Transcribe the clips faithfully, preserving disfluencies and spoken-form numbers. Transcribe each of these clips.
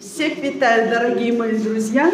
Всех витаю, дорогие мои друзья.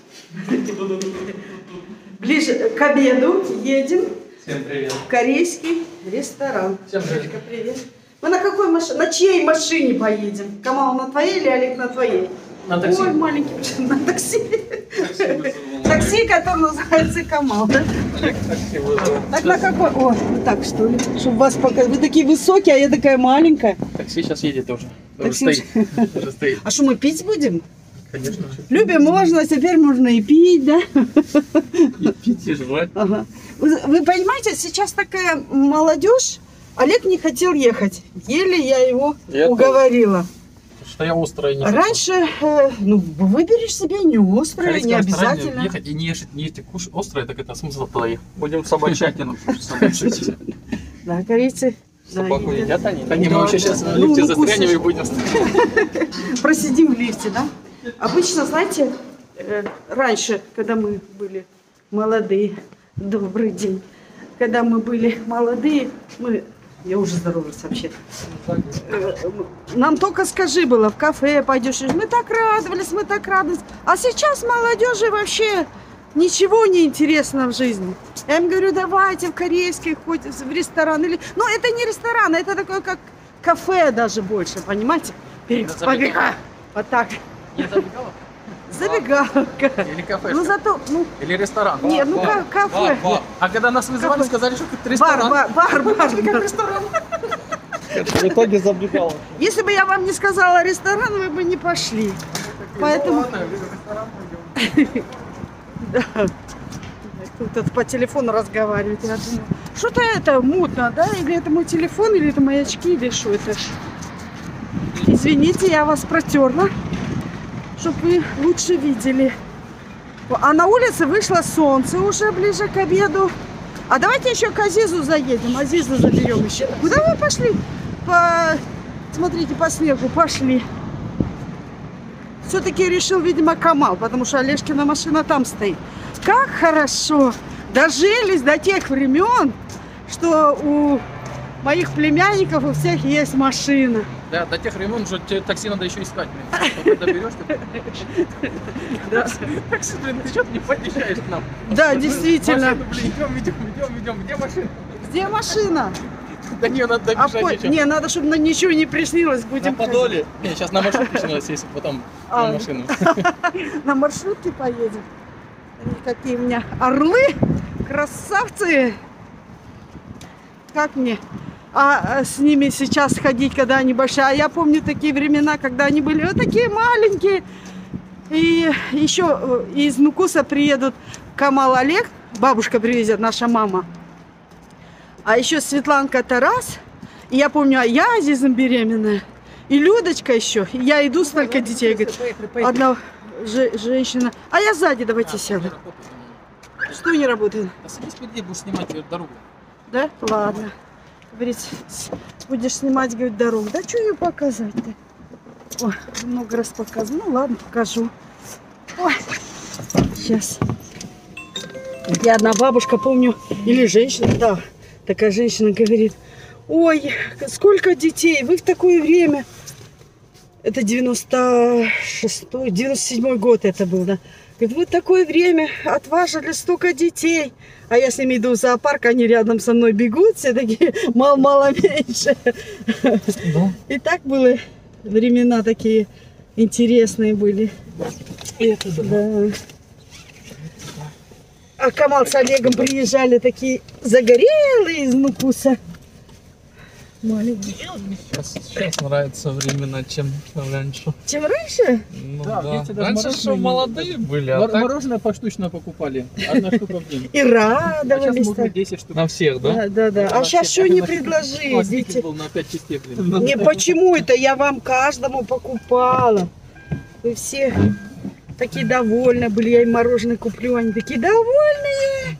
Ближе к обеду едем. Всем привет. В корейский ресторан. Всем привет. Девочка, привет. Мы на какой машине? На чьей машине поедем? Камал на твоей или Олег на твоей? На такси. Ой, маленький, на такси. Такси, которое называется Камал, да? Такси вызвал. Так на какой? О, вот так что ли? Чтобы вас пока... Вы такие высокие, а я такая маленькая. Такси сейчас едет уже. Уже Такси стоит. Уже стоит. А что, мы пить будем? Конечно. Любим можно, теперь можно и пить, да? И пить, и жрать. Ага. Вы, вы понимаете, сейчас такая молодежь. Олег не хотел ехать. Еле я его Я уговорила. Что я острое не хочу. Раньше, э, ну, выберешь себе не острое, В не корейском ресторане обязательно. ехать и не ешать, не есть кушать острое, так это смысл твоих. Будем собачатину. Да, корейцы. да, Собаку едят. едят они? Да не, мы Да, вообще да. сейчас в Ну, лифте ну, застрянем и кушать. будем. Просидим в лифте, да? Обычно, знаете, э, раньше, когда мы были молодые, добрый день, когда мы были молодые, мы, я уже здоровалась вообще, э, нам только скажи было, в кафе пойдешь, мы так радовались, мы так радовались, а сейчас молодежи вообще ничего не интересно в жизни. Я им говорю, давайте в корейский, хоть в ресторан, или, ну это не ресторан, это такое как кафе даже больше, понимаете? Перед- Это забегаловка. Вот так. Не забегаловка? Забегаловка. Или кафешка? Ну зато, ну, Или ресторан? нет, ну ка- кафе. А когда нас вызывали, Кафе. сказали, что это Бар, ресторан. бар, бар, бар. Как ресторан. В итоге забегал. Если бы я вам не сказала ресторан, вы бы не пошли. Поэтому, да. Тут по телефону разговаривает. Я думаю, что-то это мутно, да? Или это мой телефон, или это мои очки, или что это? Извините, я вас протерла, чтобы вы лучше видели. А на улице вышло солнце уже ближе к обеду. А давайте еще к Азизу заедем. Азизу заберем еще. Куда вы пошли? По... Смотрите, по снегу пошли. Все-таки решил, видимо, Камал, потому что Олежкина машина там стоит. Как хорошо! Дожились до тех времен, что у моих племянников у всех есть машина. Да, до тех времен уже тебе такси надо еще искать, блин. Только доберешь ты. Да. Такси, блин, ты что ты не подъезжаешь к нам? Да, действительно. Машину, блин, идем, идем, идем, идем. Где машина? Где машина? До нее надо А добежать по- еще. Не, надо, чтобы на ничего не приснилось. Будем На Подоле. Не, сейчас на маршрутке надо сесть, потом А. на машину. на маршрутке поедем. Они какие у меня орлы, красавцы. Как мне а, а с ними сейчас ходить, когда они большие? А я помню такие времена, когда они были вот такие маленькие. И еще из Нукуса приедут Камал, Олег, бабушка привезет, наша мама. А еще Светланка, Тарас. И я помню, я Азизом беременная. И Людочка еще. И я иду, столько детей. Говорит, одна же- женщина. А я сзади, давайте сяду. Что не работает? Да садись впереди, будешь снимать дорогу. Да? Ладно. Говорит, с- будешь снимать, говорит, дорогу. Да что ее показать-то? Ой, много раз показываю. Ну ладно, покажу. Ой, сейчас. Я одна бабушка, помню, или женщина, да, такая женщина говорит, ой, сколько детей, вы в такое время, это девяносто шестой, девяносто седьмой год это был, да, говорит, вы в такое время отважили столько детей, а я с ними иду в зоопарк, они рядом со мной бегут, все такие мало-мало меньше. Да. И так было, времена такие интересные были. Это Да. А Камал с Олегом приезжали такие загорелые из Нукуса. Маленькие. Сейчас, сейчас нравятся времена, чем раньше. Чем раньше? Ну, Да, да. видите, даже Раньше мороженое что не- молодые были, а Мор- так... Мороженое поштучно покупали. Одна штука в день. И А сейчас радовались. могут быть десять штук. На всех, да? Да, да, да. А На сейчас всех. что не На всех. предложи, Пластик дети? был на пять частей, блин. Не, почему это я вам каждому покупала? Вы все такие довольны были, я им мороженое куплю, они такие довольные.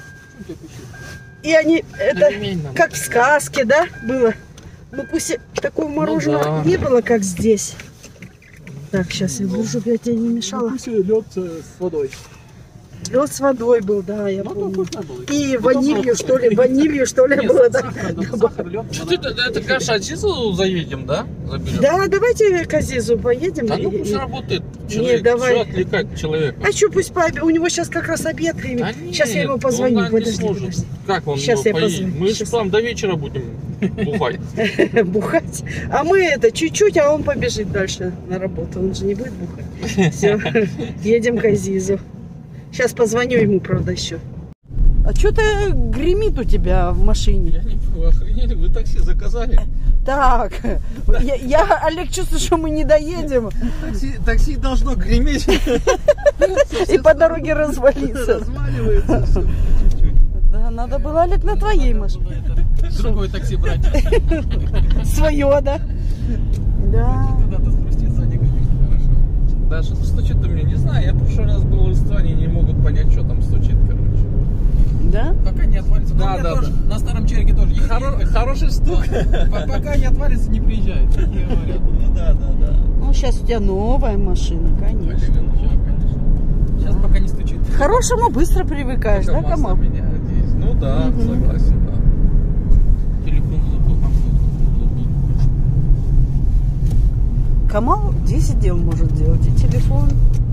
И они, это Ремень нам. как в сказке, да, было? Ну пусть такого мороженого да. не было, как здесь. Так, сейчас я буду, чтобы я тебе не мешала. Пусть лед с водой. Лед с водой был, да, я Ну, помню. то вкусно было. И ванилью, что ли, ванилью, что ли, было. Да, Сахар, лед, Что это, это каша Азизу заедем, да? Заберем? да, давайте к Азизу поедем. Да ну И- пусть и- работает человек. давай. Что отвлекать человека? А что, пусть пообе- у него сейчас как раз обед. И... Да Сейчас я нет, ему позвоню. он, наверное, не Подожди, сможет. подожди. Как он Сейчас я поедет? позвоню. Мы же Сейчас. там до вечера будем бухать. Бухать. А мы это чуть-чуть, а он побежит дальше на работу. Он же не будет бухать. Все, едем к Азизу. Сейчас позвоню ему, правда, еще. А что-то гремит у тебя в машине. Я не понял, охренели, вы такси заказали? Так, я, я, Олег, чувствую, что мы не доедем. Такси, такси должно греметь. И по дороге развалиться. Разваливается все. Да, надо было, Олег, на твоей машине. Другое такси брать. Свое, да? Да. Когда-то спустить сзади, конечно, хорошо. Да, что-то стучит у меня, не знаю. Я в прошлый раз был в Эстонии, не могут понять, что там стучит, короче. Да? Пока не отвалится. Да, Но у меня да, тоже, на старом челике тоже. есть. Хоро- хороший стук. П- Пока не отвалится, не приезжает. Такие говорят. Ну да, да, да. Ну, сейчас у тебя новая машина, конечно. Олега, ну, конечно. Сейчас пока не стучит. К хорошему быстро привыкаешь, да, Только масло Камал? меняют здесь. Ну да, Мгм. согласен, да. Телефон забыл, там кто-то. Камал десять дел может делать. И телефон.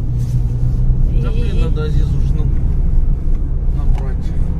Да и- блин, надо Азизу уж на- набрать.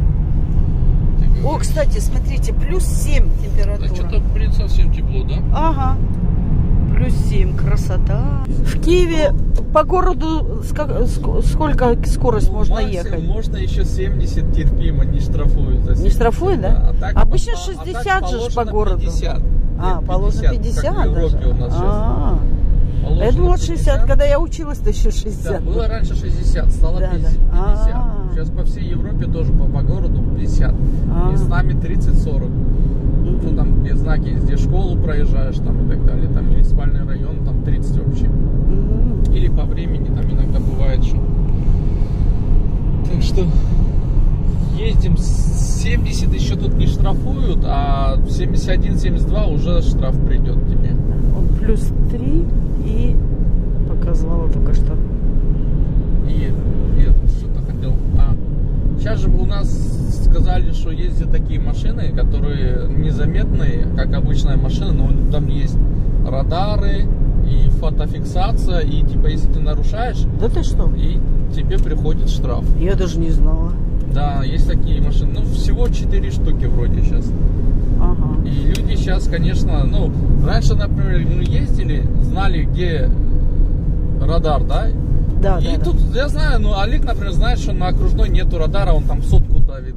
Ты О, говоришь. кстати, смотрите, плюс семь Да температура. что-то, блин, совсем тепло, да? Ага. Плюс семь, красота. В Киеве по городу ска- ск- сколько скорость Ну, можно максимум ехать? Можно еще семьдесят терпимо, не штрафуют. за Не семьдесят, штрафуют, да? А так Обычно по- а шестьдесят так же ж по положено городу. пятьдесят. А, Нет, положено пятьдесят Как в Европе даже. у нас сейчас. А, Положено я думала шестьдесят, пятьдесят. когда я училась, то еще Да, шестьдесят. было раньше шестьдесят, стало Да, да. пятьдесят. А. Сейчас по всей Европе тоже по, по городу пятьдесят. А. И с нами тридцать-сорок. Ну там где знаки, где школу проезжаешь там и так далее, там или спальный район, там тридцать вообще. М. Или по времени там иногда бывает, что. Так что ездим с семьдесят еще тут не штрафуют, а семьдесят один семьдесят два уже штраф придет тебе. Он плюс три и показывала только что. И я тут что-то хотел. А, сейчас же у нас сказали, что ездят такие машины, которые незаметные, как обычная машина, но там есть радары и фотофиксация, и типа если ты нарушаешь, Да ты что? и тебе приходит штраф. Я даже не знала. Да, есть такие машины. Ну, всего четыре штуки вроде сейчас. Ага. И люди сейчас, конечно, ну, раньше, например, мы ездили, знали, где радар, да? Да, И да, тут, я знаю, ну, Олег, например, знает, что на окружной нету радара, он там сотку давит.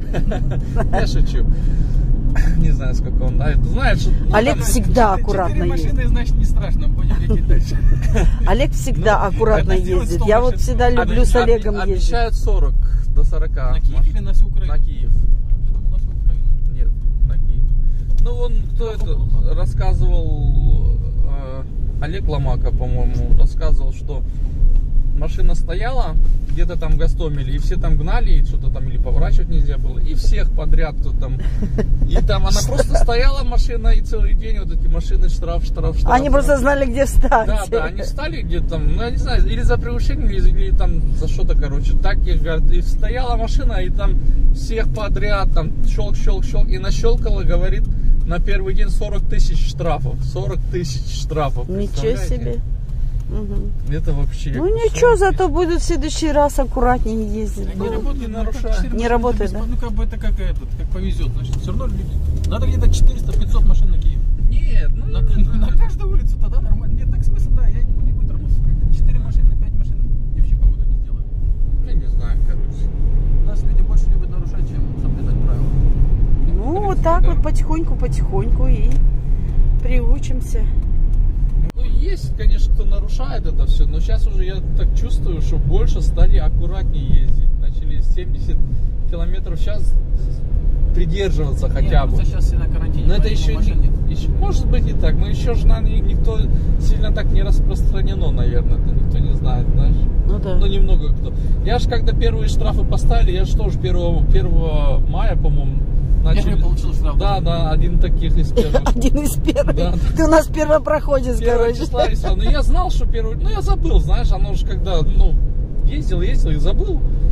Я шучу. Не знаю, сколько он давит. Знаешь, что... ну, Олег там- всегда аккуратно Четыре ездит. машины, значит, не страшно. Будем лететь дальше. Олег всегда аккуратно это сделать ездит. сто Я вот машин. всегда люблю с Обе- Олегом обе- ездить. Обещают сорок до сорока. На Киев или на всю Украину? На Киев. Я думал, на всю Украину. Нет, на Киев. Ну, он, кто это, рассказывал, э, Олег Ломака, по-моему, рассказывал, что машина стояла где-то там в Гостомеле, и все там гнали, и что-то там или поворачивать нельзя было, и всех подряд, кто там, и там она просто стояла машина, и целый день вот эти машины, штраф, штраф, штраф. Они просто знали, где встать. Да, да, они встали где-то там, ну, я не знаю, или за превышение, или, или там за что-то, короче. Так, и, говорят, и стояла машина, и там всех подряд, там, щелк, щелк, щелк, и нащелкала, говорит, на первый день сорок тысяч штрафов. сорок тысяч штрафов. Ничего представляете? себе. Мгм. Это вообще... Ну ничего, зато будет в следующий раз аккуратнее ездить. Они Ну, работают, не ну, нарушают. как четыре Не машины работает, без- да? Ну, как бы это как этот, как повезет. Значит, все равно люди... Надо где-то четыреста-пятьсот машин на Киев. Нет, ну... На, на, на каждую улицу тогда нормально. Нет, так смысл, да, я не, не буду работать. Четыре машины, пять машин и вообще погода не сделает. Я не знаю, короче. У нас люди больше любят нарушать, чем соблюдать правила. Ну вот так вот потихоньку, потихоньку и приучимся. Ну, есть, конечно, кто нарушает это все, но сейчас уже я так чувствую, что больше стали аккуратнее ездить. Начали семьдесят километров в час придерживаться хотя Нет, бы. просто сейчас все на карантине. Но это поэтому еще, машин нет. еще может быть и так, но еще же наверное, никто сильно так не распространено, наверное, это никто не знает, знаешь. Ну да. Ну немного кто. Я же когда первые штрафы поставили, я же тоже первого мая, по-моему, начали. Первый получил штраф. Да, да, один таких из первых. Один из первых. Да. Ты у нас первопроходец, Первого короче. числа рисовал. Но я знал, что первый... Ну, я забыл, знаешь, оно же когда, ну, ездил, ездил и забыл.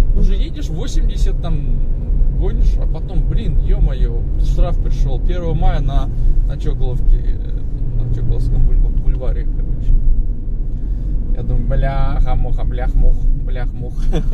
Уже едешь восемьдесят, там, гонишь, а потом, блин, ё-моё, штраф пришел. первого мая на, на Чоголовке, на Чоголовском бульваре, короче. Я думаю, бляха-муха, блях-мух, блях-мух.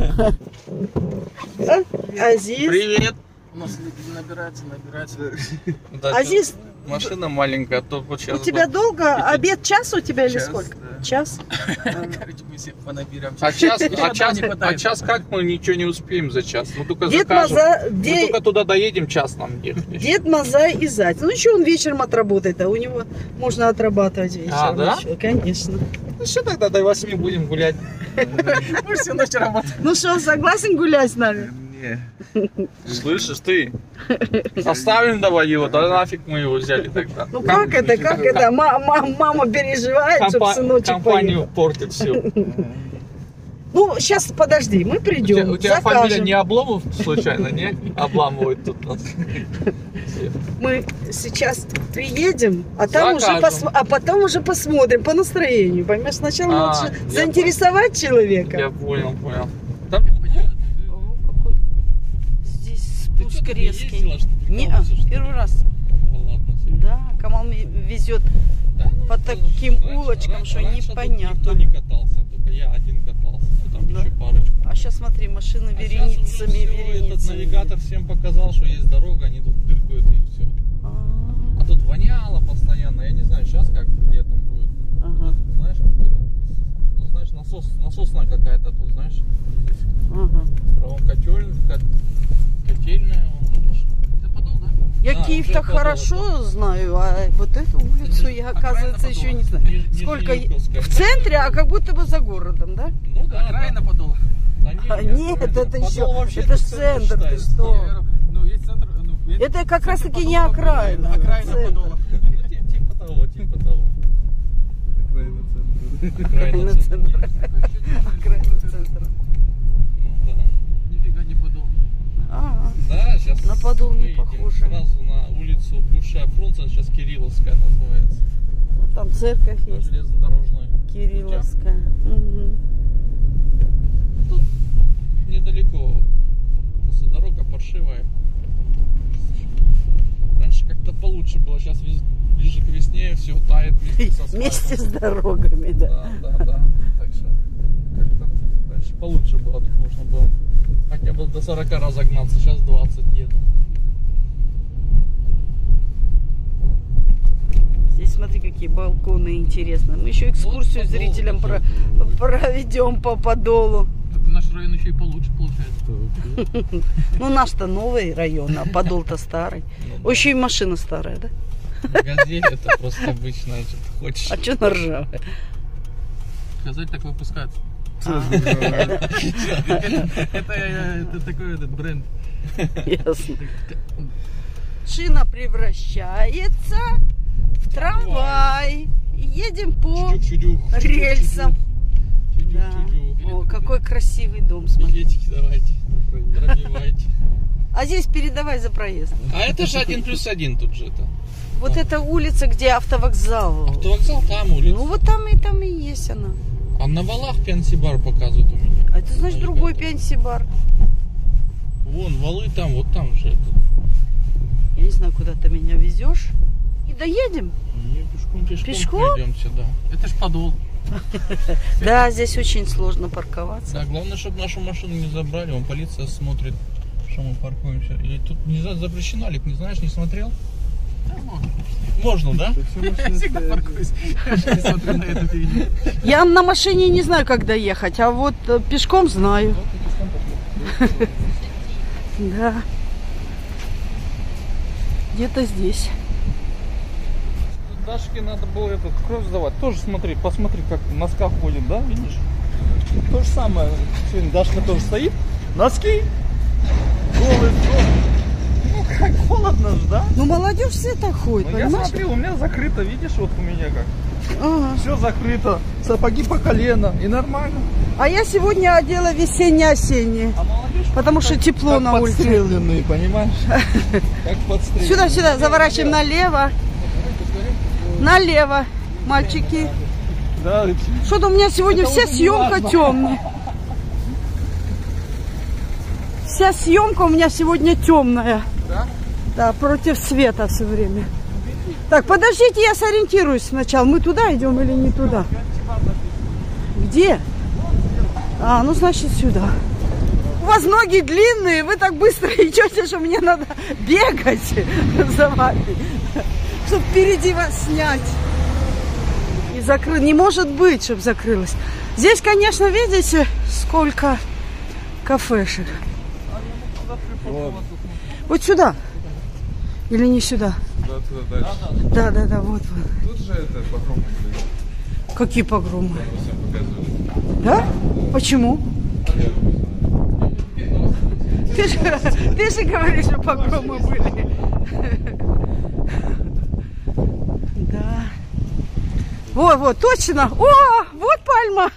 Азиз. Привет! У нас набирается, набирается. Да, Азиз, машина маленькая, а то вот сейчас... у тебя долго? Обед час у тебя или Час, сколько? да. Час? Короче, мы все понаберем. А час, Еще а, час, одного не а хватает. час как мы ничего не успеем за час? Мы только Дед закажем. Маза, Мы де- только туда доедем, час нам ехать. еще. Дед Мазай и Зать. Ну еще он вечером отработает, а у него можно отрабатывать вечером. А, да? еще, конечно. Ну что тогда, до восьми будем гулять? Мы всю ночь работаем. Ну что, согласен гулять с нами? Слышишь ты? Оставим давай его, да нафиг мы его взяли тогда. Ну как это, как это? Ма- ма- Мама переживает, чтобы Компа- сыночек компанию поехал. портит все. Ну, сейчас, подожди, мы У тебя, придем, у тебя фамилия закажем. не Обломов случайно, не? Обламывают тут нас. Мы сейчас приедем, а, там уже Закажем. пос- а потом уже посмотрим по настроению. Понимаешь, сначала А, лучше я заинтересовать человека. Я понял, понял. Там О, какой здесь Ты спуск что-то не резкий. ездила, что ли, Не, прикалываешься, что ли? первый раз. О, ладно, тебе. Да, Камал мне везет Да, ну, по это таким раньше- улочкам, раньше- что раньше тут непонятно. Никто не катался, только я один катался. Ну, там Да. еще парочку. А сейчас смотри, машины А вереницами, сейчас уже всё, этот вереницами. навигатор всем показал, что есть дорога, они тут дыркают и все. А, А тут воняло постоянно, я не знаю, сейчас как летом будет. Ага. Тут, знаешь, как это, ну, знаешь, насос, насосная какая-то тут, знаешь, здесь ага. правом котель, кот- котельная, вон, видишь. Это подол, да? Я Да, Киев-то уже хорошо подолго. знаю, а вот эту улицу я, оказывается, еще не знаю. Ниж- Сколько е- Нижнеюрковская. в центре, а как будто бы за городом, да? Ну да, Окраина да. подола. Да А, нет, нет, это это Подол еще, вообще это ж тут центр, ты считается. что? Ну, есть центр. Ну, есть Это как центр раз таки Подола, не окраина, Окраина центр. подола. Ну, ти- типа того, типа того. Окраина На центра. центр. Окраина центра. Ну да. Нифига не подол. А, Да, сейчас На Подол не выйдем похоже. сразу на улицу бывшая Фрунзе, сейчас Кирилловская называется. там церковь На есть, железнодорожной. Кирилловская. Мгм. Тут недалеко. Просто дорога паршивая. Раньше как-то получше было, сейчас ближе к весне все тает вместе со асфальтом. Вместе с дорогами, да. Да, да, да. Так что как-то раньше получше было, тут можно было хотя бы до сорока разогнаться, сейчас двадцать еду. Здесь смотри, какие балконы интересные. Мы еще экскурсию Вот Подол, зрителям про- вот. проведем по Подолу. Так наш район еще и получше получается. Ну, наш-то новый район, а Подол-то старый. Ну, Еще и машина старая, да? Газель это просто обычная, что ты хочешь. А что она ржавая? Сказать так выпускают. А, Это э, это такой этот бренд. ясно. Шина превращается в трамвай. И едем по Чудюк-чудюк. рельсам. Да. Чудюк-чудюк. О, какой красивый дом, смотри. Билетики давайте, пробивайте. А здесь передавай за проезд. А это же один плюс один тут же это. Вот эта улица, где автовокзал. Автовокзал там улица. Ну вот там и там и есть она. А на валах Пенсибар показывают у меня. А это значит другой Навигатор. Пенсибар. Вон, валы там, вот там же. Это. Я не знаю, куда ты меня везешь. И доедем? Не, пешком, пешком, Пешком? пройдемся, да. Это ж подол. Да, здесь очень сложно парковаться. Да, главное, чтобы нашу машину не забрали. Вон полиция смотрит, что мы паркуемся. Или тут не знаю, запрещено, Олег, не знаешь, не смотрел? Да, можно. Можно, да? Всегда паркуюсь. Не смотрю на эту фигню. Я на машине не знаю, как доехать, а вот э, пешком знаю. Да. Где-то здесь. Дашке надо было этот кровь сдавать. Тоже смотри, посмотри, как в носках ходит, да, видишь? То же самое. Сегодня Дашка тоже стоит. Носки. Голый, ну как холодно же, да? Ну, молодежь все так ходит, Ну, я понимаешь? смотрю, у меня закрыто, видишь, вот у меня как. Ага. Все закрыто. Сапоги по колено. И нормально. А я сегодня одела весенне-осеннее, А молодежь потому что тепло как на улице. подстреленные, понимаешь? Как подстреленные. Сюда, сюда, заворачиваем налево. Налево, мальчики. Да, Что-то у меня сегодня Это вся уже не съемка важно. темная. вся съемка у меня сегодня темная. Да? Да, против света все время. Так, подождите, я сориентируюсь сначала. Мы туда идем или не туда? Где? А, ну значит сюда. У вас ноги длинные, вы так быстро идете, что мне надо бегать за вами, чтобы впереди вас снять. И закры... Не может быть, чтобы закрылось. Здесь, конечно, видите, сколько кафешек. Вот. Вот сюда. Или не сюда? Да, туда дальше. Да, да, да, вот, вот. Тут же это погромы были. Какие погромы? Всем показывали. Да? Почему? Ты же, ты же говоришь, что погромы были. Да. Вот, вот, точно. О, вот пальма.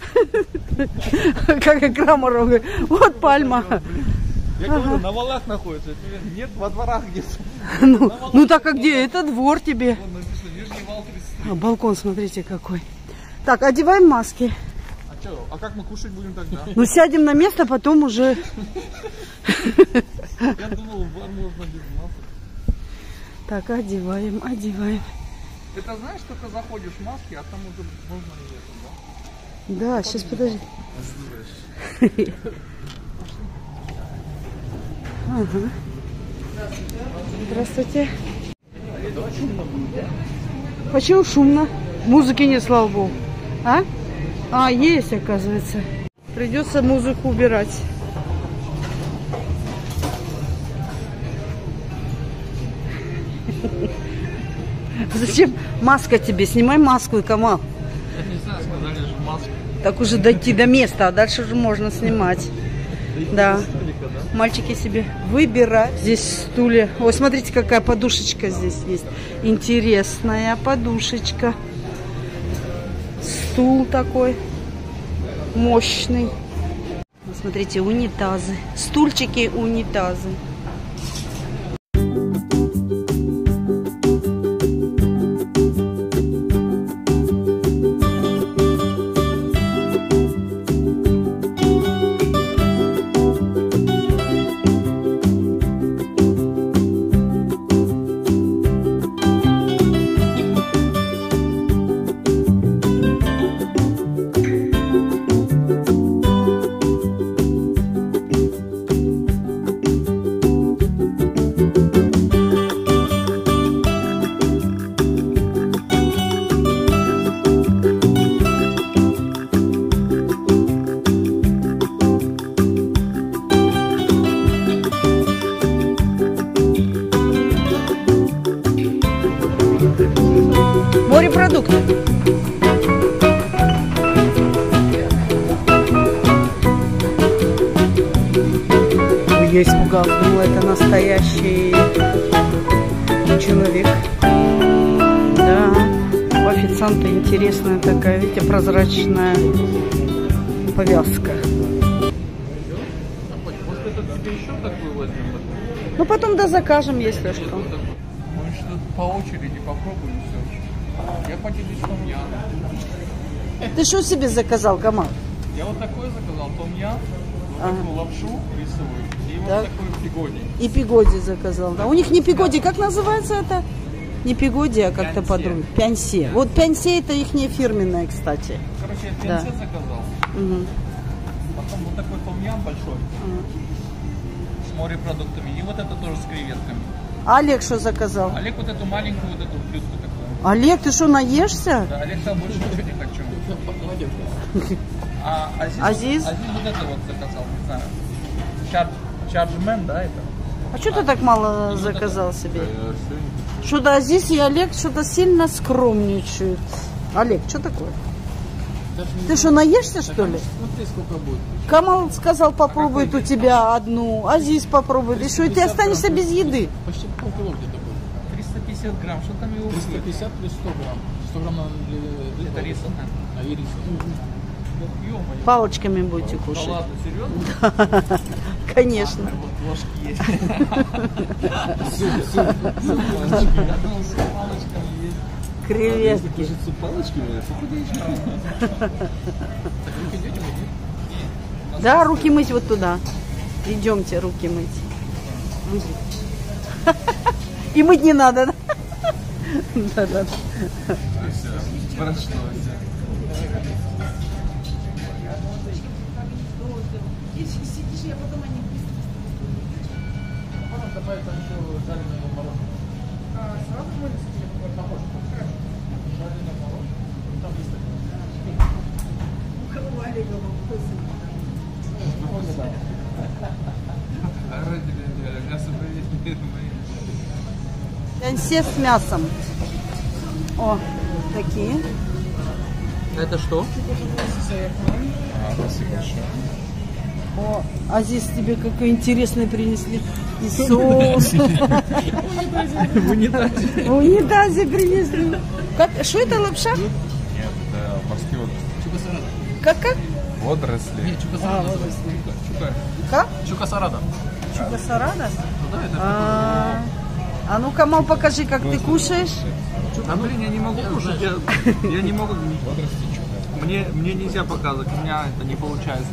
Как и Крамаров говорит. Вот пальма. Я говорю, ага. На валах находится. Нет, во дворах где-то. Ну, ну так а где? Это двор тебе. Вон написано, Нижний вал тридцать три. А, балкон, смотрите какой. Так, одеваем маски. А что, а как мы кушать будем тогда? Ну сядем на место, потом уже... Я думал, в бар можно без масок. Так, одеваем, одеваем. Это знаешь, только заходишь в маске, а там уже можно и это, да? Да, сейчас подожди. Ага. Здравствуйте. Почему шумно? Музыки нет, слава богу. А? А, есть, оказывается. Придется музыку убирать. Зачем маска тебе? Снимай маску, Камал. Я не знаю, сказали же маску. Так уже дойти до места, а дальше уже можно снимать. Да. Мальчики себе выбирают. Здесь стулья. Ой, смотрите, какая подушечка здесь есть. Интересная подушечка. Стул такой мощный. Смотрите, унитазы. Стульчики, унитазы. Морепродукты. Я испугалась, думала, это настоящий человек. Да, у официанта интересная такая, видите, прозрачная повязка. Может, это тебе еще такой возьмем? Ну, потом да закажем, если что. Мы что-то по очереди попробуем все. Я поделюсь том-ям. Ты что себе заказал, Камал? Я вот такой заказал, том-ям, вот Ага. такую лапшу рисовую и вот Так. такой пигоди. И пигоди заказал, да. У них не пигоди, как называется это? Не пигоди, а как-то Пянсе. по-другому. Пянсе. Вот пянсе это их фирменное, кстати. Короче, я Да. пинцет заказал. Угу. Потом вот такой том-ям большой с морепродуктами. И вот это тоже с креветками. А Олег что заказал? Олег вот эту маленькую вот эту блюдку такую. Олег, ты что, наешься? Да, Олег сказал, больше ничего не хочу. А Азиз, Азиз? Вот, Азиз вот это вот заказал, не знаю. Чардж, чарджмен, да, это? А что ты так мало заказал себе? Что-то Азиз и Олег что-то сильно скромничают. Олег, что такое? Ты что, наешься, что ли? Смотри, сколько будет. Камал сказал, попробует у тебя одну. Азиз попробует. И что, и ты останешься без еды? Почти полкило где-то будет. триста пятьдесят грамм, что там его триста будет? пятьдесят плюс сто грамм. сто грамм на для- Это рис, ага. А, и рис. Ё-моё. Палочками будете Да кушать. ладно, серьезно? Конечно. Вот ложки есть. Суп, суп. Я думал, с палочками есть. Креветки. С палочками? Да, руки мыть вот туда. Идемте руки мыть. И мыть не надо, да? Да-да. Прошло. Все с мясом. О, такие. Это что? А, спасибо большое. О, а здесь тебе какой интересный принесли. И соус. В унитазе. В унитазе принесли. Как? Что это, лапша? Нет, это морские водоросли. Чукасарада. Как как? Водоросли. Нет, А, чукасарада. водоросли. Чука. Как? Чукасарада. Чукасарада? Ну да, это А, а ну, Камал, покажи, как ты кушаешь. А блин, я не могу кушать, я, я не могу. Мне, мне нельзя показывать, у меня это не получается.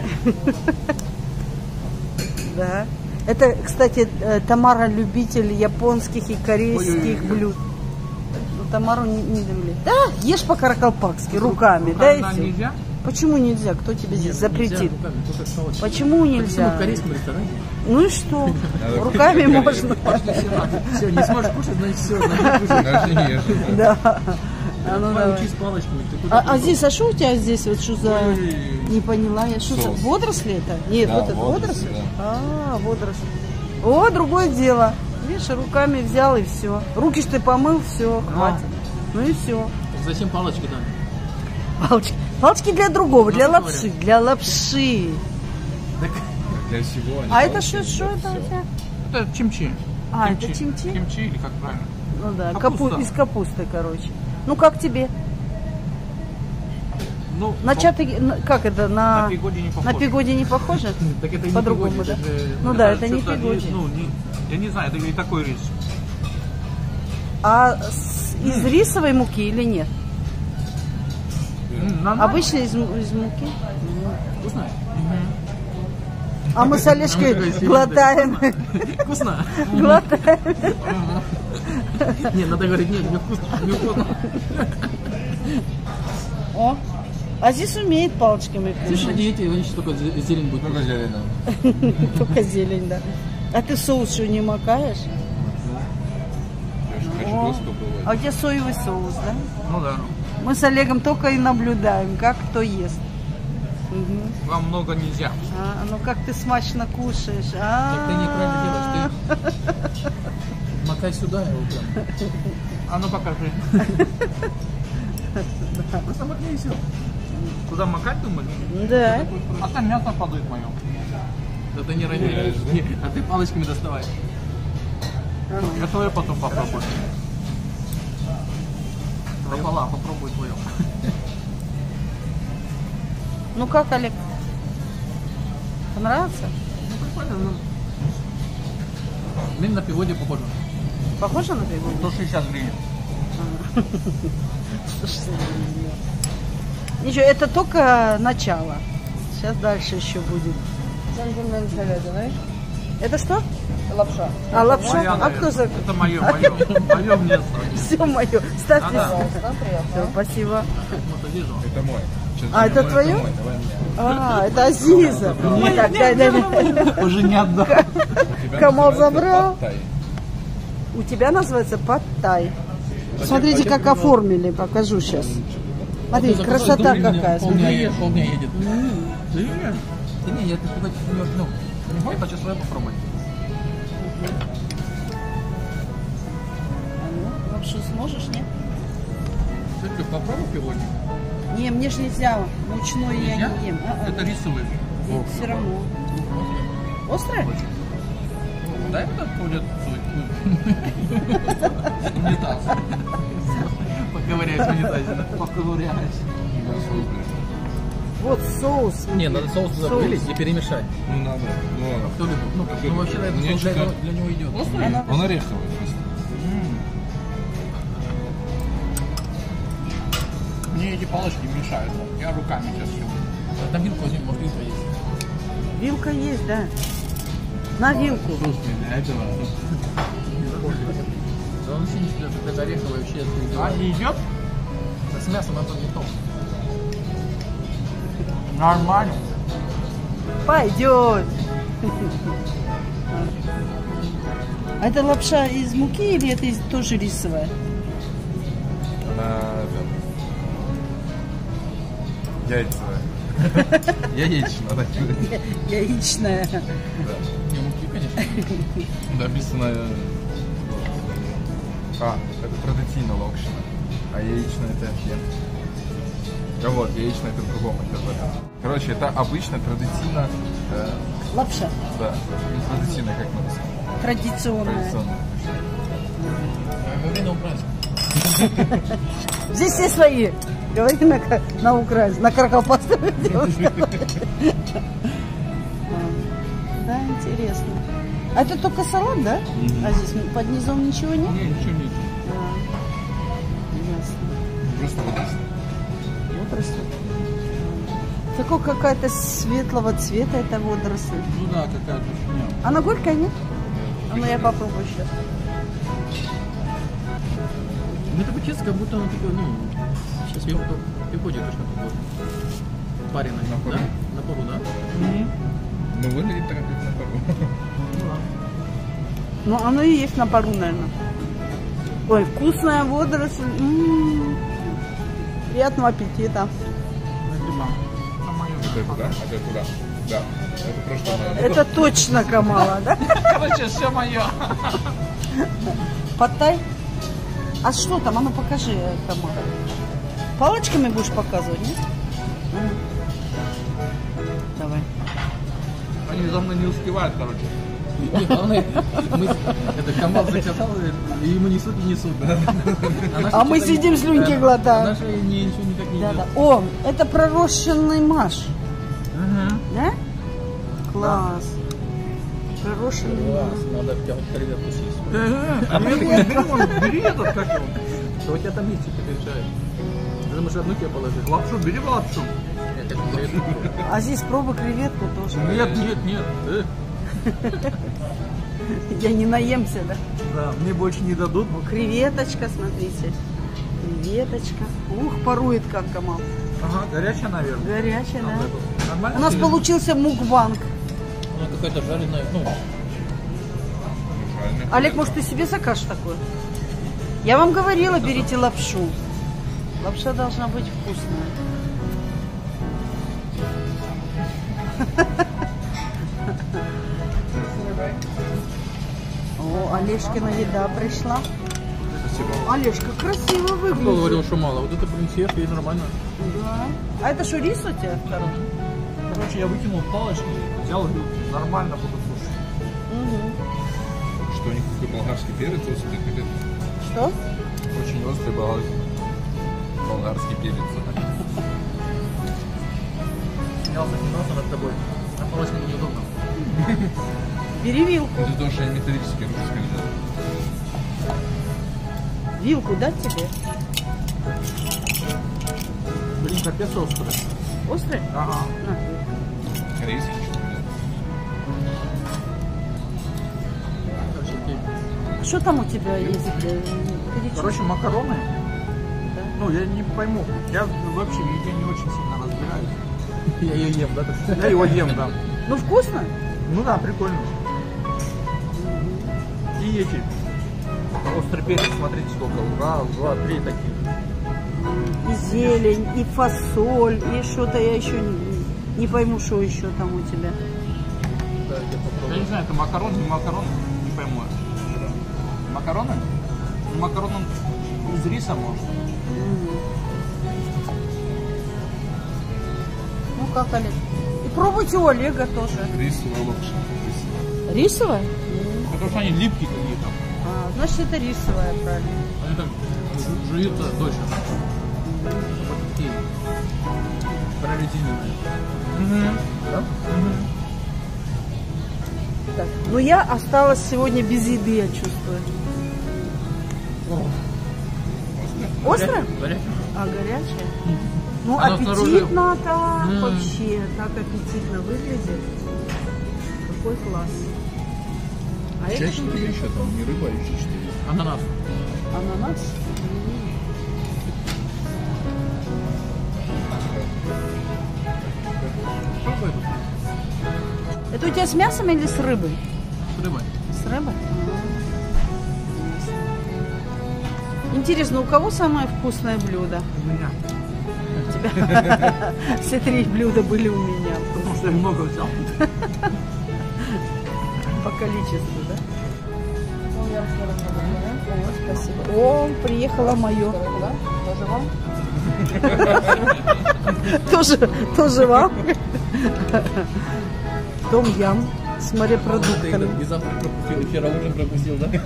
Да. Это, кстати, э, Тамара любитель японских и корейских Ой-ой-ой. блюд. Ну, Тамару не, не люблю. Да, ешь по-каракалпакски, руками, да и Руками всё. нельзя? Почему нельзя? Кто тебе здесь запретит? Нельзя, руками, только салат. Почему нельзя? В корейском ресторане. Ну и что? Надо Руками купить можно. Все, не сможешь кушать, значит все, значит кушать. Даже не ешь. Да. А ну Давай давай. учись палочками. Ты куда А, а здесь, а что у тебя здесь? Вот что за... Ой. Не поняла я. Что за... Соус. Водоросли это? Нет, Да, вот это водоросли, водоросли? А, водоросли. О, другое дело. Видишь, руками взял и все. Руки ж ты помыл, все, хватит. Ну и все. Зачем палочки там? Палочки. Палочки для другого, для Ну, лапши. Для лапши. Для всего. они А это получили что, что для это у всего. тебя? Это чимчи. А, это чимчи? Кимчи или как правильно? Ну да, Капуста. капу- из капусты, короче. Ну как тебе? Ну, На чаты, на- как это, на, на пигоди не на похоже. пигоди не похоже? Так это не По-другому, пигоди, да? это же, Ну мне да, кажется, это не что пигоди. Ну, не, я не знаю, это и такой рис. А с- из рисовой муки или нет? М, нормально. Обычно из, му- из муки. Вкусно? А мы с Олежкой глотаем. Вкусно? Глотаем. Не, надо говорить, нет, не вкусно, не вкусно. О, а здесь умеет палочками Слушай, кушать. не эти, они еще только зе- зелень будет. Только зелено. Только зелень, да. А ты соус что, не макаешь? Я же хочу О, просто попробовать. а у тебя соевый соус, да? Ну да. Мы с Олегом только и наблюдаем, как кто ест. Мгм. Вам много нельзя. А, ну как ты смачно кушаешь. А, Так ты неправильно делаешь, ты макай сюда его прям. А ну покажи. Просто макни и все. Куда макать думаешь? Да. А там мясо падает мое. Да ты не роняй. Не, а ты палочками доставай. Я твое потом попробую. Пропала, попробуй твое. Ну как, Олег? Понравился? Ну прикольно, ну. Блин, на пиводе похоже. Похоже на пиво? сто шестьдесят гривен. Ничего, это только начало. Сейчас дальше еще будет. Это что? Лапша. А, лапша? Моя, А кто за... Это мое, мое. Мое место. Все мое. Ставьте. Да-да. Нам приятно. Всё, спасибо. Вот вижу. Это мой. Сейчас А, это мой, твое? мой, давай мне. А, это Азиза. Так, дай, дай, дай. Уже не отдам. У тебя Камал называется забрал. пад-тай. У тебя называется пад-тай. Смотрите, как оформили. Покажу сейчас. Смотрите, красота какая. Полдня Смотри. едет, полдня едет. Да не, да не, я ты куда не ну, не хочу, хочу свое попробовать. А ну, лапшу сможешь, нет? Ты попробуй пивоник. Не, мне же нельзя. Мучной я Нельзя? не ем. А-а. Это рисовый. Все равно. Острое? Дай мне будет свой унитаз. Поковыряюсь в унитазе, да? Поковыряюсь. Вот соус. Не, надо соус туда Соус. вылить и перемешать. Ну надо. Ну, Кто любит? Ну, ну вообще, наверное, Мне соус для, что-то- этого- для него идет. Она- он ореховый просто. Мне эти палочки мешают. Я руками сейчас все. Там вилку возьмем, может вилка есть. Вилка есть, да. На вилку. Слушай, для этого не заходит. Да он вообще не идет, это ореховый вообще. А, не идет? С мясом это не то. Нормально. Пойдет. А это лапша из муки или это из, тоже рисовая? Она да, яйцевая. Яичная. Яичная. Да. Не муки, конечно. Написано. А, это традиційна локшина. А яичная это фен. А вот, яичная это в другом это. Короче, это обычно традиционно. Э, Лапша. да, традиционно как написано. Традиционная. Традиционно. Во время праздника. Здесь все свои. Говори на, на украинском, на каракалпастовом девушка. Да, интересно. А это только салат, да? А здесь под низом ничего нет? Не, ничего нет. Ясно. Просто водоросли. Водоросли. Такой какая-то светлого цвета эта водоросль. Ну да, какая-то фигня. Она горькая, нет? А ну я попробую сейчас. Ну такой честно, как будто он такой, ну, сейчас приходит точно такой. Пареный, На пару. да? На пару, да? Ну, выглядит так, как на пару. Ну ладно. Ну оно и есть на пару, наверное. Ой, вкусная водоросль. М-м-м. Приятного аппетита. Это куда? Опять туда. Да. Это прошлое. Это точно Камала, да? Короче, все мое. Подтай. А что там? А ну покажи, Камала. Палочками будешь показывать, нет? М. Давай. Они за мной не успевают, короче. Не, главное, мы, это Камал заказал, и ему несут и несут. А мы сидим, слюнки глотаем. Она же не- ничего никак не Да, идет. да. О, это пророщенный маш. Ага. Да? Класс. Пророщенный маш. Класс, надо прям креветку съесть. А бери этот, как его? Что у тебя там есть, ты решаешь? Ты думаешь, одну тебе положить? Лапшу, бери лапшу. Я как креветку. А здесь пробуй креветку тоже. Нет, нет, нет. э. Я не наемся, да? Да, мне больше не дадут. Креветочка, смотрите. Креветочка. Ух, парует как, Камал. Ага, горячая, наверное. Горячая, да. Нормально? У нас Или- получился мукбанг. Она какая-то жареная, ну, Олег, может, ты себе закажешь такое? Я вам говорила, берите лапшу. Лапша должна быть вкусная. О, Олежкина еда пришла. Спасибо. Олежка, красиво кто выглядит. говорил, что мало? Вот это, блин, съешь, и нормально. Да. А это что, рис у тебя второй? Короче, я выкинул палочки, взял и нормально буду кушать. Угу. Что, у них такой болгарский перец острый? Как это? Что? Очень острый бол- болгарский перец. Я запинался над тобой. А палочка неудобно. Бери вилку. Это то, что они металлические ручки скользят. Вилку дать тебе? Блин, капец острый. Острый? Ага. На. Корейский что ли? Короче, окей. А что там у тебя есть? э, перечисль? Короче, макароны. Да. Ну, я не пойму. Я вообще в еде не очень сильно разбираюсь. Я ее ем, да? Я его ем, да. Ну, вкусно? Ну да, прикольно. И эти. Острый перец, смотрите сколько. Раз, два, три таких. И зелень, и фасоль, и что-то я еще не, не пойму, что еще там у тебя. Да, я попробую. Я не знаю, это макарон, не макарон, не пойму. Макароны? Ну, макарон он из риса может. Мгм. Ну как, Олег? И пробуйте у Олега тоже. Рисовая лапша. Рисовая. Рисовая? Потому что они липкие какие-то. А, значит, это рисовая, правильно. Они так жу- жуются дольше. Вот такие прорезиненные. Да? Так. Но я осталась сегодня без еды, я чувствую. Острая? Горячая. А, горячая? Ну, Она аппетитно так М. вообще. Так аппетитно выглядит. Какой класс. А это Чаще тебе еще там не рыба, а еще четыре. Ананас. ананас. Пробуй. Это у тебя с мясом или с рыбой? С рыбой. С рыбой? Интересно, у кого самое вкусное блюдо? У меня. У тебя все три блюда были у меня. Потому что я много взял. По количеству, да? О, спасибо. О, приехало мое. Тоже, тоже вам? Том-ям с морепродуктами. И завтра пропустил, и вчера ужин пропустил, да?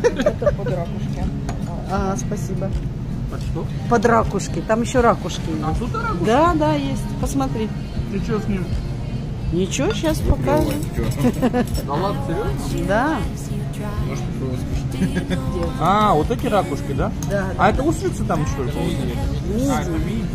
А, спасибо. Под что? Под ракушки. Там еще ракушки А есть. тут ракушки? Да, да, есть. Посмотри. Ты что с ним? Ничего, сейчас покажу. Да ладно, серьезно? Да. Можешь попробовать скушать. А, вот эти ракушки, да? Да, А это устрицы там что ли? А, это мидии.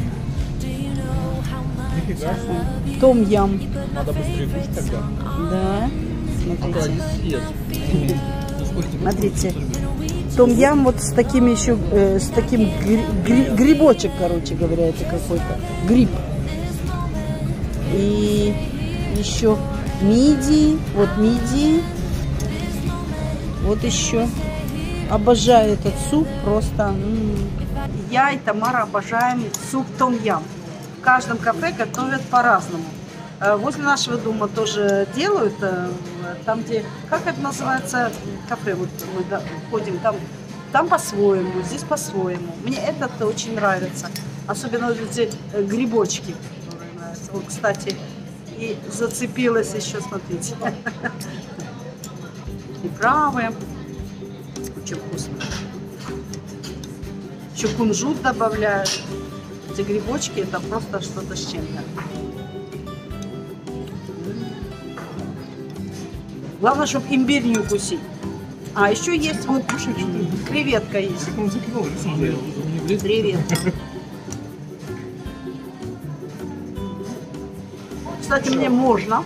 Нифига себе. Том-ям. Надо быстрее кушать тогда. Да. Смотрите. съест. Смотрите. Том-ям вот с таким еще, э, с таким гри- гри- грибочек, короче говоря, это какой-то гриб. И еще мидии, вот мидии. Вот еще. Обожаю этот суп, просто. М-м. Я и Тамара обожаем суп том-ям. В каждом кафе готовят по-разному. Э, Возле нашего дома тоже делают, э, там где, как это называется, кафе, вот мы да, ходим, там, там по-своему, здесь по-своему. Мне этот очень нравится, особенно вот эти э, грибочки, которые нравятся. Вот, кстати, и зацепилась еще, смотрите, приправы, очень вкусно. Еще кунжут добавляют. Эти грибочки, это просто что-то с чем-то. Главное, чтобы имбирь не укусить. А еще есть вот креветка есть. Креветка. Кстати, мне можно.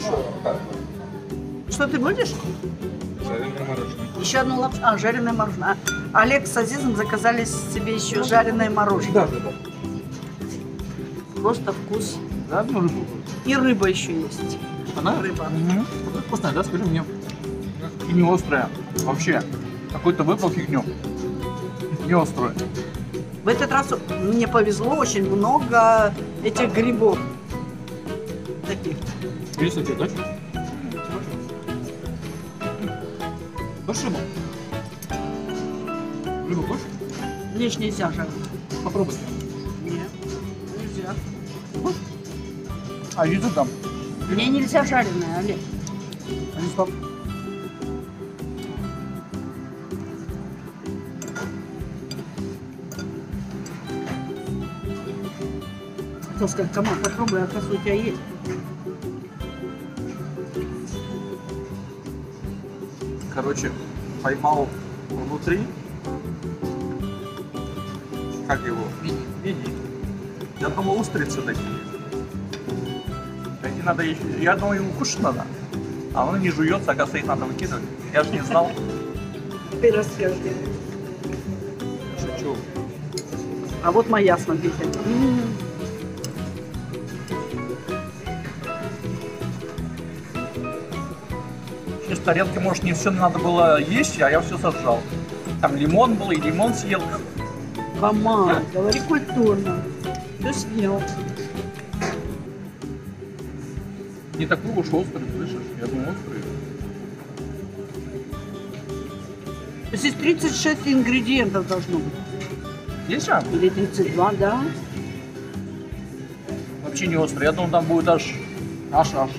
Что ты будешь? Жареное мороженое. Еще одну лапшу. А, жареное мороженое. Олег с Азизом заказали себе еще жареное мороженое. Да, да, да. Просто вкус. Да, одну рыбу. И рыба еще есть. Она Рыба. Угу. Вкусная, да? Скажи мне. И не острая. Вообще. Какой-то выпал фигню. Не острую. В этот раз мне повезло, очень много этих грибов. Таких. Есть тебе, да? Хочешь рыбу? Рыбу хочешь? Лишь нельзя жарить. Попробуй. Нет, нельзя. А язык там? Мне нельзя жареное, Олег. А не стоп. Хотел сказать, комар, попробуй, а оказывается, у тебя есть. Короче, поймал внутри. Как его? Мини. Я думал, устрицы такие. Эти надо еще. Я думаю, его кушать надо. А оно не жуется, оказывается, их надо выкидывать. Я же не знал. Ты расскажи. Шучу. А вот моя, смотрите. М-м-м. Из тарелки, может, не все надо было есть, а я все сожрал. Там лимон был, и лимон съел. Комар, говори культурно. Ты съел. Не такой уж острый, слышишь? Я думаю, острый. Здесь тридцать шесть ингредиентов должно быть. Есть а? Или тридцать два, да? Вообще не острый. Я думал, там будет аж, аж, аж.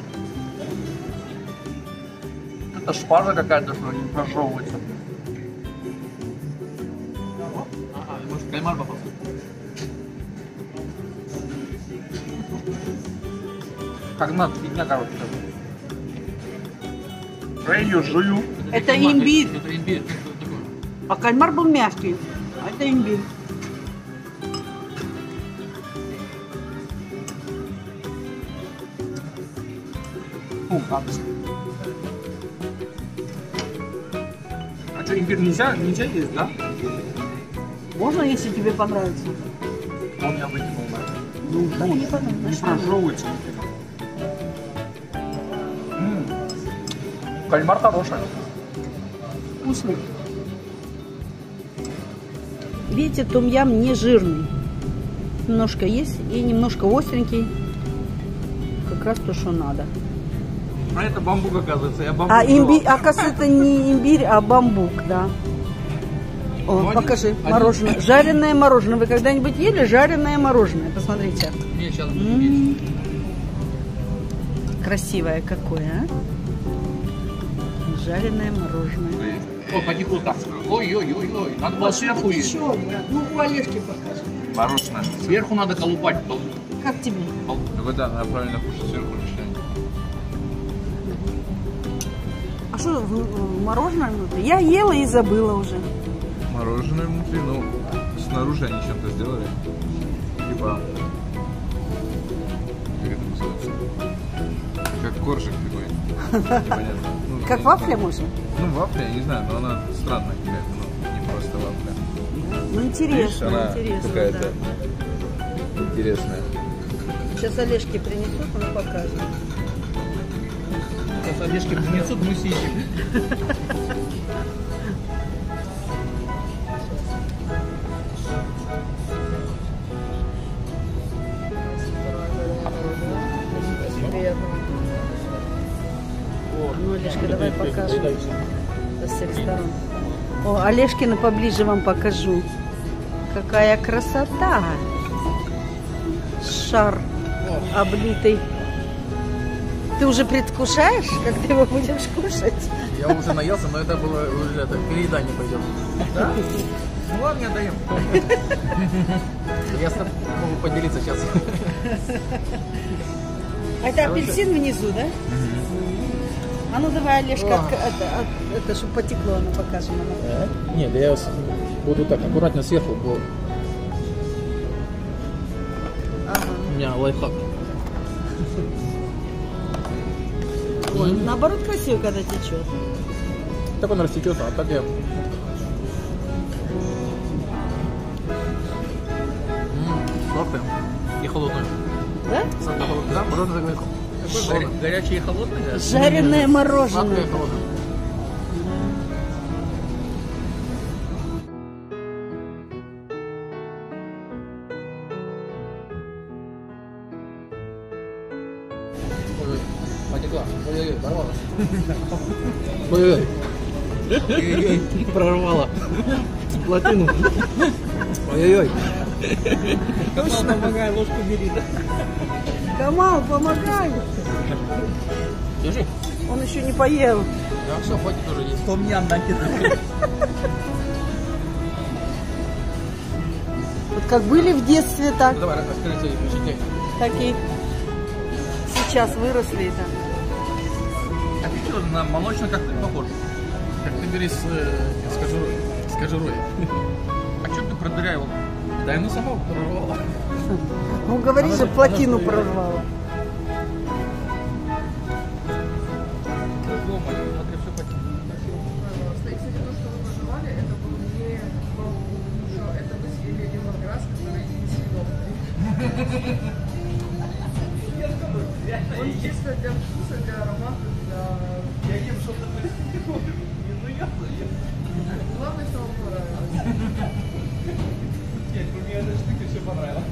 Это шпажа какая-то, что не прожевывается. Ага, может кальмар попался. Как надо, фигня, короче. Я ее жую. Это имбирь. Это имбирь. А кальмар был мягкий. А это имбирь. Фу, гадость. А что, имбирь нельзя, нельзя есть, да? Можно, если тебе понравится? Он меня выкинул, да. Ну, да, не Не понравится. прожевывается. М. Кальмар хороший. Вкусный. Видите, том-ям не жирный. Немножко есть и немножко остренький. Как раз то, что надо. А это бамбук, оказывается. Я бамбук А жевал. имбирь, оказывается, это не имбирь, а бамбук, да. О, Ну, один- покажи, один- мороженое. Жареное мороженое. Вы когда-нибудь ели жареное мороженое? Посмотрите. Не, сейчас М. буду есть. Красивое какое, а? Жареное мороженое. О, потекло так. Ой-ой-ой-ой. Надо было сверху есть. Ну, у Олежки покажи. Мороженое. Сверху надо колупать. Как тебе? Ну да, надо правильно кушать сверху начинать. А что в- в мороженое внутри? Я ела и забыла уже. Мороженое внутри, ну, снаружи они чем-то сделали. Типа, как это называется? Как коржик такой. Непонятно. Ну, Как ну, вафля, может? Ну, вафля, я не знаю, но она странная какая-то, ну, не просто вафля. Ну, Видишь, интересно, она интересно, какая-то да. интересная. Сейчас Олежки принесут, он покажет. Сейчас Олежки принесут, мы съедим. Ну, Олежка, давай покажем со всех сторон. О, Олежкина поближе вам покажу. Какая красота! Шар облитый. Ты уже предвкушаешь, как ты его будешь кушать? Я уже наелся, но это было уже это, переедание пойдет. Да? Ну ладно, не отдаем. Я с тобой могу поделиться сейчас. А это апельсин внизу, да? А ну давай, Олежка, О. отк- это, от- это, чтобы потекло, ну покажем. Она. Нет, я с- буду так аккуратно сверху, бо Ага. у меня лайфхак. Ой, наоборот, красиво, когда течет. Так он растекется, а так я... Сладкое и холодное. Да? Сладкое холодное. Да, мороженое за грехом. Какое горячее и холодное? Жареное мороженое. Сладкое и холодное. Ой-ой, потекла. Ой-ой-ой, порвалась. Ой-ой-ой. Ой-ой-ой, прорвала. Плотину. Ой-ой-ой. Точно. Помогай, ложку бери. Камал, помогай. Держи. Он еще не поел. Да, все, хватит уже есть. Том-ям накидывай. Вот как были в детстве, так, Ну, давай, расскажи свои впечатления. так и сейчас выросли. Да. А ты что, на молочный коктейль похож? Коктейль с, э, с кожурой. С кожурой. А что ты продыряй его? Да ему сама прорвала. Ну, говори же, плотину прорвала. Смотри, все потекло. Кстати, то, что вы пожевали, это был не бауншо, это вы съели лимонграсс, который несъедобный. Он чисто для вкуса, для аромата, для... Я ем что-то ну я Главное, что вам понравилось. Нет, мне эта штука все понравилась.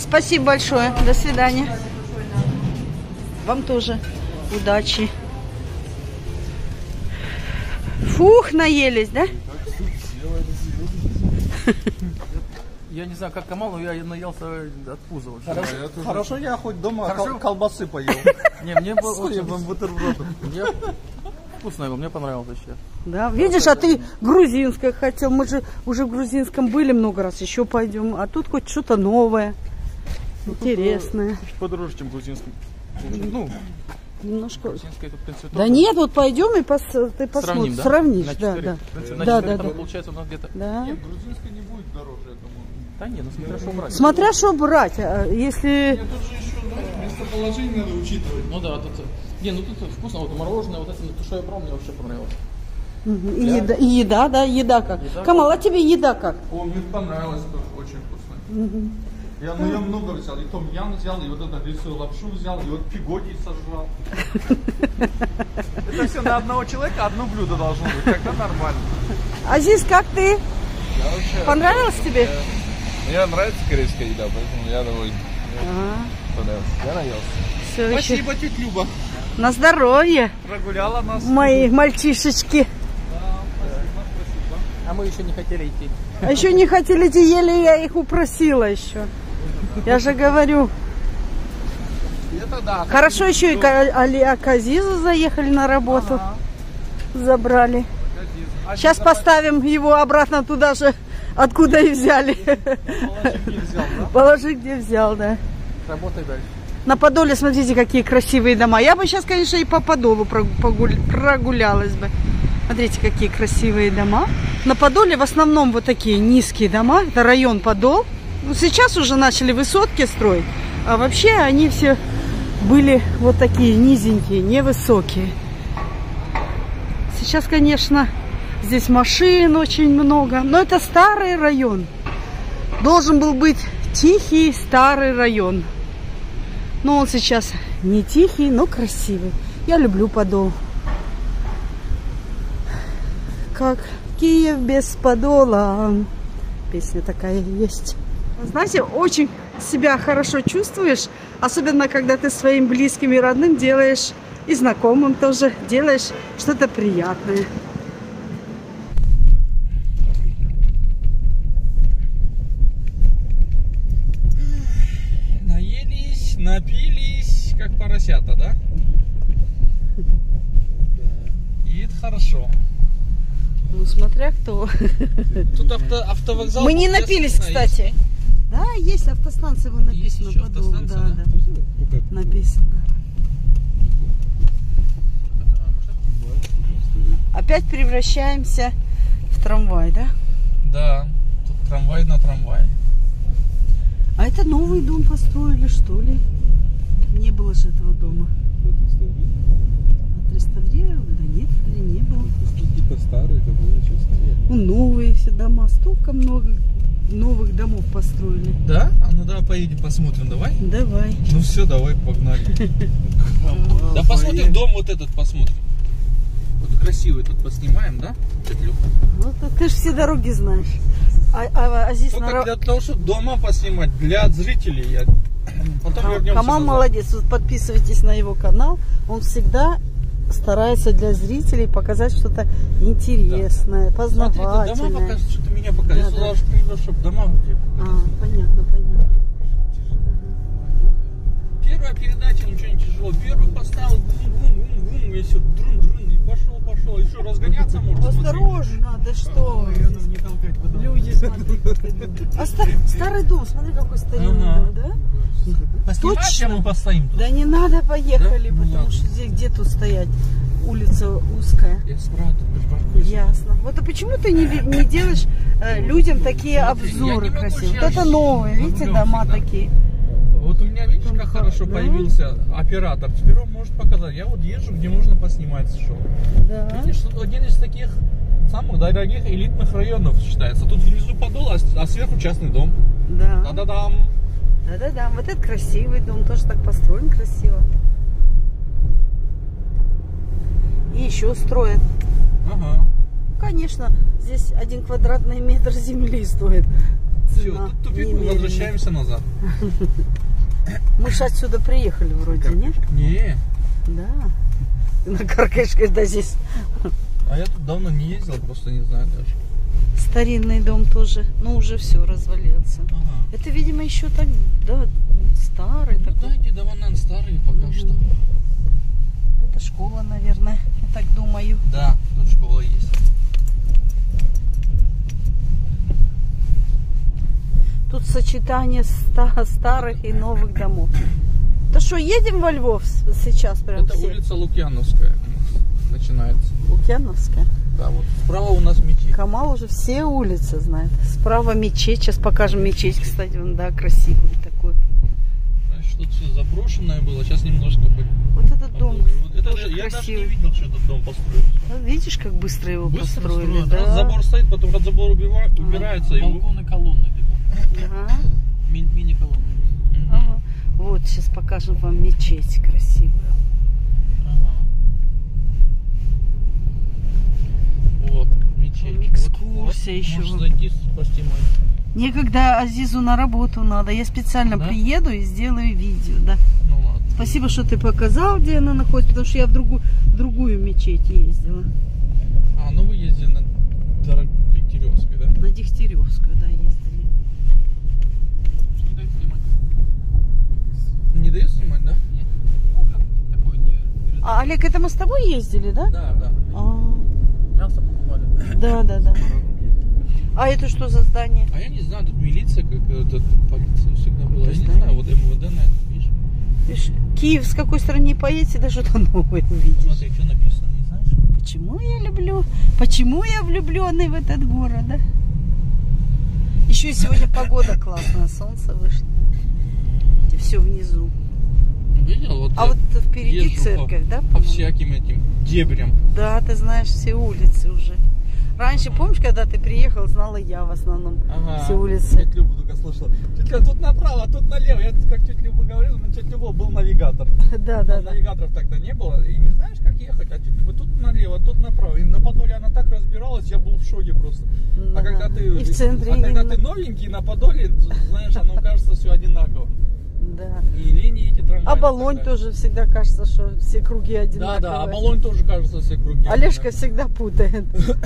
Спасибо большое. До свидания. Вам тоже удачи. Фух, наелись, да? Я не знаю, как Камал, но я наелся от пуза. Хорошо, хорошо, я хоть дома Хорошо? кол- колбасы поел. Не, мне было С очень хлебом, бутербродом. Я вкусно его, мне понравилось вообще. Да, видишь, а ты грузинское хотел. Мы же уже в грузинском были много раз, еще пойдем. А тут хоть что-то новое, интересное. Подороже, чем грузинский. Ну, Немножко. грузинское тут, в принципе, Да тоже. нет, вот пойдем и пос, ты посмотришь, Сравним, да? сравнишь, На да, четыре. да. В принципе, на Да, четыре да, там да. получается у нас где-то. Да. Грузинская не будет дороже, я думаю. Да нет, ну смотря что брать. Смотря что брать, а если... Тут же еще, знаешь, местоположение надо учитывать. Ну да, тут. Не, ну тут вкусно, вот мороженое, вот это, то, что я брал, мне вообще понравилось. Мгм, И еда, и еда, да, еда как. Еда Камал, а тебе еда как? О, мне понравилось, тоже очень вкусно. Я, ну, я много взял, и том ян взял, и вот эту рисовую лапшу взял, и вот пигоди сожрал. Это все на одного человека одно блюдо должно быть, тогда нормально. Азиз, как ты? Я вообще... Понравилось тебе? Мне нравится корейская еда, поэтому я доволен. Ага. Понравилось. Я наелся. Всё еще. Спасибо, тетя Люба. На здоровье, Прогуляла нас. мои мальчишечки. А мы еще не хотели идти. А еще не хотели идти, еле я их упросила еще. Я же говорю. Это да. Хорошо еще и к Али Аказизу заехали на работу. Забрали. Сейчас поставим его обратно туда же, откуда и взяли. Положи, где взял, да. Работай дальше. На Подоле, смотрите, какие красивые дома. Я бы сейчас, конечно, и по Подолу прогуля- прогулялась бы. Смотрите, какие красивые дома. На Подоле в основном вот такие низкие дома. Это район Подол. Ну, сейчас уже начали высотки строить. А вообще они все были вот такие низенькие, невысокие. Сейчас, конечно, здесь машин очень много. Но это старый район. Должен был быть тихий старый район. Но он сейчас не тихий, но красивый. Я люблю Подол. Как Киев без Подола. Песня такая есть. Знаете, очень себя хорошо чувствуешь, особенно когда ты своим близким и родным делаешь, и знакомым тоже делаешь что-то приятное. Наелись, напились, как поросята, да? И это хорошо. Ну, смотря кто. Тут авто, автовокзал. Мы не был, напились, ясно, кстати. Да, есть автостанция, вон Есть написано. еще Подол. автостанция, Да, да? да. Написано. Опять превращаемся в трамвай, да? Да, тут трамвай на трамвае. А это новый дом построили, что ли? Не было же этого дома. Отреставрировали? Да нет, или не было. Какие-то старые, это было чисто. Ну, новые все дома, столько много новых домов построили. Да? А ну давай поедем посмотрим, давай. Давай. Ну все, давай, погнали. Да посмотрим дом вот этот, посмотрим. Вот красивый тут поснимаем, да? Тетя Люба? Ну, ты, ты же все дороги знаешь. А, а, а здесь Только на... для того, чтобы дома поснимать, для зрителей. Я... Потом Кам- вернемся Камал назад. молодец. Вот подписывайтесь на его канал. Он всегда старается для зрителей показать что-то интересное, Смотри, тут дома познавательное. покажут, что ты меня покажешь. Да, Сюда да. уж придешь, чтобы дома где. А, понятно, понятно. Первая передача, ничего не тяжело. Первый поставил, гум-гум-гум-гум, и все, друн-друн, и пошел, пошел. Еще разгоняться можно. Осторожно, да что вы. Не толкать потом. Люди, смотри, как идут. А ста- старый дом, смотри, какой старинный Ага. дом, да? Поснимать, Точно? чем мы постоим тут? Да не надо, поехали, Да? Ну потому ладно. что здесь где тут стоять? Улица узкая. Я с братом припаркуюсь. Ясно. Вот а почему ты не, ви- не делаешь э, людям такие Смотри, я обзоры не могу красивые? Вот сейчас это новые, видите, рулем дома всегда. такие. Вот у меня, видишь, Там как ха- хорошо да? появился оператор. Теперь он может показать. Я вот езжу, где можно поснимать шоу. Да. Видишь, тут один из таких самых дорогих элитных районов считается. Тут внизу Подол, а с- а сверху частный дом. Да. Да-да-дам. Да-да-да. Вот это красивый дом, тоже так построен красиво. И еще строят. Ага. Конечно, здесь один квадратный метр земли стоит. Все, Цена. тут тупик, мы возвращаемся назад. Мы же отсюда приехали вроде, нет? Не. Да. Ты накаркаешь, когда здесь. А я тут давно не ездил, просто не знаю даже. Старинный дом тоже, ну уже все развалился. Ага. Это, видимо, еще так, да, старый Ну, такой. да, эти дома, наверное, старые пока Мгм. что. Это школа, наверное, я так думаю. Да, тут школа есть. Тут сочетание ста- старых и новых домов. Да что, едем во Львов с- сейчас прям Это все? улица Лукьяновская у нас начинается. Лукьяновская. Да, вот справа у нас мечеть. Камал уже все улицы знает. Справа мечеть. Сейчас покажем мечеть, кстати. Вон, да, красивый такой. Раньше тут все заброшенное было, сейчас немножко бы. Вот этот дом Вот это тоже же- я даже не красивый. видел, что этот дом построили. Вот видишь, как быстро его Быстро построили, строят. да? Раз забор стоит, потом раз забор убива- убирается, и Балконы, колонны, типа. Да. Ми- Мини-колонны. Мгм. Ага. Вот, сейчас покажем вам мечеть красивую. Ага. Вот, мечеть. Экскурсия Вот, еще. Можно зайти поснимать. Некогда Азизу на работу надо. Я специально Да? приеду и сделаю видео, да. Ну ладно. Спасибо, что ты показал, где она находится, потому что я в другую, в другую мечеть ездила. А, ну вы ездили на Дегтяревской, да? На Дегтяревскую, да, ездили. Не дают снимать. Не дают снимать, да? Нет. Ну, как такой не... А, Олег, это мы с тобой ездили, да? Да, да. А, Мясо покупали. да, да, да. А это что за здание? А я не знаю, тут милиция какая-то, полиция всегда была. Это Я не здание? знаю, вот МВД, наверное, видишь? Видишь, Киев с какой стороны поедете, да что-то новое увидишь. Смотри, что написано, не знаешь? Почему я люблю? Почему я влюбленный в этот город, да? Еще и сегодня погода классная, солнце вышло. Все внизу. Видел? Вот А я вот впереди езжу церковь, по, да, по по-моему? всяким этим дебрям. Да, ты знаешь все улицы уже. Раньше, помнишь, когда ты приехал, знала я в основном Ага. все улицы. Тетя Люба только слышала. Тетя, тут направо, тут налево. Я как тетя Люба говорила, но тетя Люба был навигатор. Да, да, Но да. навигаторов тогда не было. И не знаешь, как ехать. А тетя Люба тут налево, тут направо. И на Подоле она так разбиралась, я был в шоке просто. А когда ты, И в центре а когда именно. ты новенький на Подоле, знаешь, оно кажется все одинаково. Да. И линии эти трамваи. А Болонь тоже всегда кажется, что все круги Да, одинаковые. да, а Болонь тоже кажется все круги. Олежка всегда путает.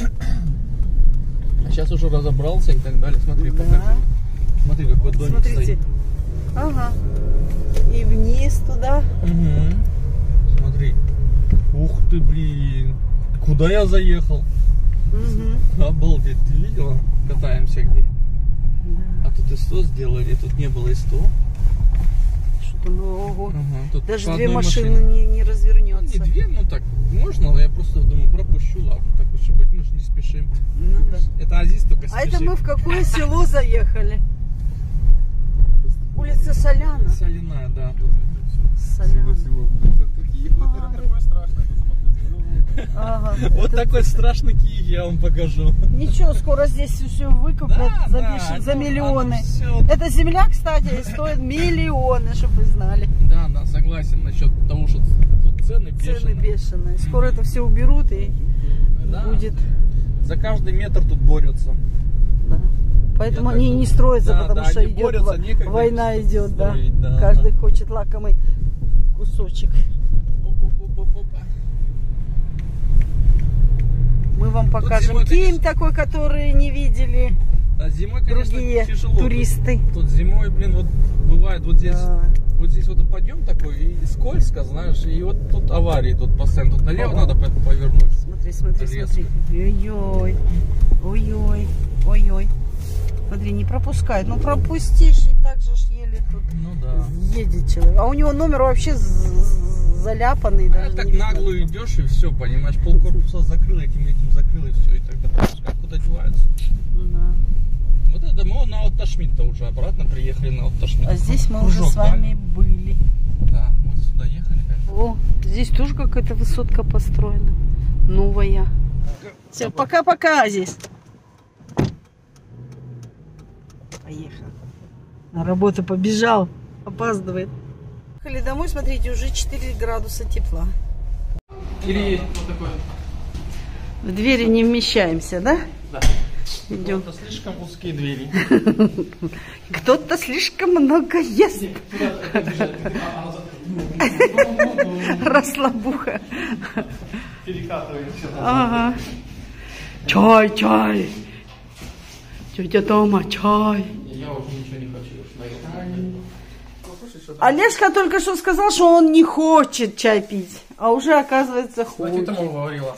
Сейчас уже разобрался и так далее. Смотри, Да. покажи. Смотри, какой домик Смотрите. стоит. Ага. И вниз туда. Угу. Смотри. Ух ты, блин. Куда я заехал? Угу. Обалдеть, ты видела? Катаемся где. Да. А тут и сто сделали, тут не было и сто. Что-то, ну, ого. Ага, тут Даже по две одной машины машине. не, не Ну, развернется. не две, ну так можно, но я просто думаю, пропущу, ладно, так уж и быть, мы же не спешим. Ну, да. Это Азиз только А спешит. это мы в какое село заехали? Улица Соляна. Соляная, да. Тут Соляна. А, Такое страшное тут смотрите. ага. вот Это- такой страшный Киев я вам покажу. Ничего, скоро здесь все выкупят за, беш- за ну, миллионы. оно всё- Эта земля, кстати, стоит миллионы, чтобы вы знали. Да, да, согласен насчет того, что тут цены бешеные. Цены бешеные. Скоро это все уберут и Да. будет. За каждый метр тут борются. Да. Поэтому Я они так не думаю. строятся, Да, потому да, что они идет борются, во- некогда война их идет, да. строить, да, Каждый хочет лакомый кусочек. Оп-оп-оп-оп-оп. Мы вам покажем зимой, Киев конечно, такой, который не видели А зимой, конечно, другие тяжело. туристы. Тут зимой, блин, вот бывает вот здесь, Да. вот здесь вот подъем такой и скользко, знаешь, и вот тут аварии тут постоянно. Тут налево Ого. надо по- повернуть. Смотри, смотри, Резко. смотри. Ой-ой, ой-ой, ой-ой. Смотри, не пропускает. Ну пропустишь, и так же ж еле тут Ну да. едет человек. А у него номер вообще з- з- заляпанный. А Даже так не видно. нагло идешь и все, понимаешь, полкорпуса закрыл, этим этим закрыл и все, и тогда пропускай. Куда деваются? Да. Вот это мы на Отташмидта уже обратно приехали на Отташмидт. А здесь мы уже Кружок с вами дали. были. Да, мы сюда ехали. Как... О, здесь тоже какая-то высотка построена. Новая. Все, пока-пока здесь. Поехал. На работу побежал. Опаздывает. Приехали домой, смотрите, уже четыре градуса тепла. Или есть вот такое. В двери не вмещаемся, да? Да. Идем. Это слишком узкие двери. Кто-то слишком много ест. Расслабуха. Перекатываемся. Ага. Чай, чай. Тетя Тома, чай. Я уже ничего не хочу. Олежка только что сказал, что он не хочет чай пить, а уже, оказывается, Кстати, хочет. ты говорила.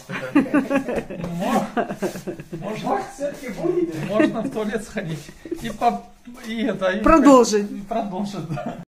Можно можно в туалет сходить и, по, и это и Продолжить. и продолжить, да.